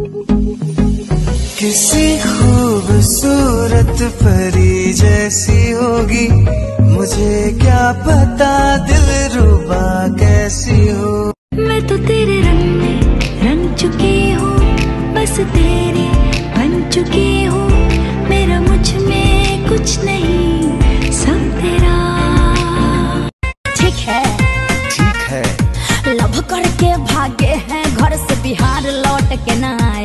किसी खूबसूरत परी जैसी होगी, मुझे क्या पता दिलरुबा कैसी हो। मैं तो तेरे रंग में रंग चुकी हूँ, बस तेरी बन चुकी हूँ। मेरा मुझ में कुछ नहीं, सब तेरा। ठीक है, ठीक है। लव करके भागे हैं घर से, बिहार लौट के ना आए।